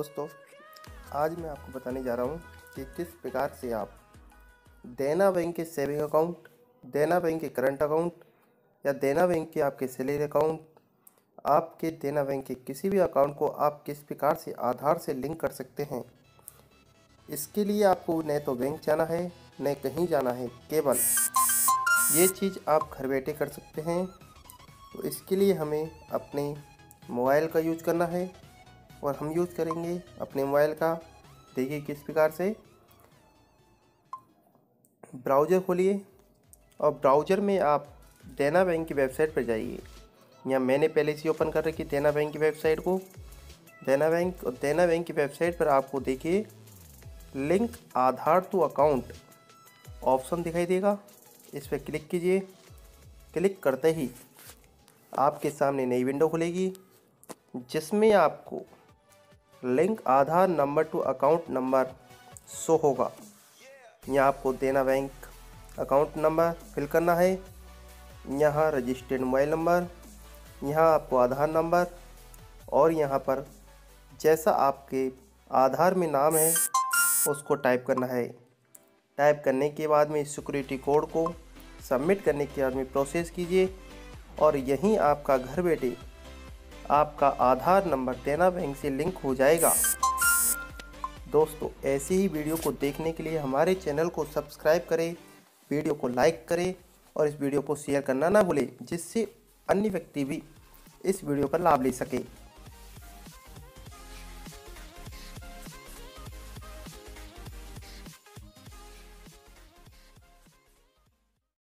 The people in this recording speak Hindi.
दोस्तों, आज मैं आपको बताने जा रहा हूँ कि किस प्रकार से आप देना बैंक के सेविंग अकाउंट, देना बैंक के करंट अकाउंट या देना बैंक के आपके सैलरी अकाउंट, आपके देना बैंक के किसी भी अकाउंट को आप किस प्रकार से आधार से लिंक कर सकते हैं। इसके लिए आपको न तो बैंक जाना है न कहीं जाना है, केवल ये चीज़ आप घर बैठे कर सकते हैं। तो इसके लिए हमें अपने मोबाइल का यूज करना है और हम यूज़ करेंगे अपने मोबाइल का। देखिए किस प्रकार से, ब्राउज़र खोलिए और ब्राउज़र में आप देना बैंक की वेबसाइट पर जाइए। यहाँ मैंने पहले से ओपन कर रखी देना बैंक की वेबसाइट को। देना बैंक की वेबसाइट पर आपको देखिए link Aadhaar to account option दिखाई देगा, इस पर क्लिक कीजिए। क्लिक करते ही आपके सामने नई विंडो खुलेगी जिसमें आपको link Aadhaar number to account number show होगा। यहाँ आपको देना बैंक अकाउंट नंबर फिल करना है, यहाँ रजिस्टर्ड मोबाइल नंबर, यहाँ आपको आधार नंबर और यहाँ पर जैसा आपके आधार में नाम है उसको टाइप करना है। टाइप करने के बाद में सिक्योरिटी कोड को सबमिट करने के बाद में प्रोसेस कीजिए और यहीं आपका घर बैठे आपका आधार नंबर देना बैंक से लिंक हो जाएगा। दोस्तों, ऐसे ही वीडियो को देखने के लिए हमारे चैनल को सब्सक्राइब करें, वीडियो को लाइक करें और इस वीडियो को शेयर करना ना भूलें, जिससे अन्य व्यक्ति भी इस वीडियो पर लाभ ले सके।